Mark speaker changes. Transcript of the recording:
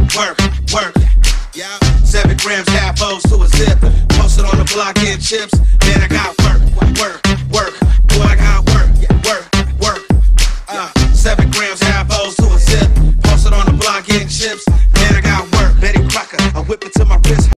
Speaker 1: work, work. Yeah. 7 grams, half O's to a zip. Posted on the block, getting chips. Man, I got work, work, work. Boy, I got work, work, work. 7 grams, half O's to a zip. Posted on the block, getting chips.